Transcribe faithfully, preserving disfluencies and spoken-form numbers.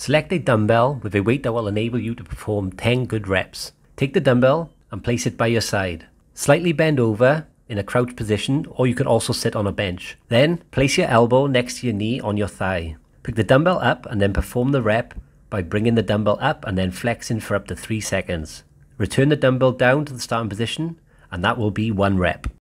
Select a dumbbell with a weight that will enable you to perform ten good reps. Take the dumbbell and place it by your side. Slightly bend over in a crouch position, or you can also sit on a bench. Then place your elbow next to your knee on your thigh. Pick the dumbbell up and then perform the rep by bringing the dumbbell up and then flexing for up to three seconds. Return the dumbbell down to the starting position, and that will be one rep.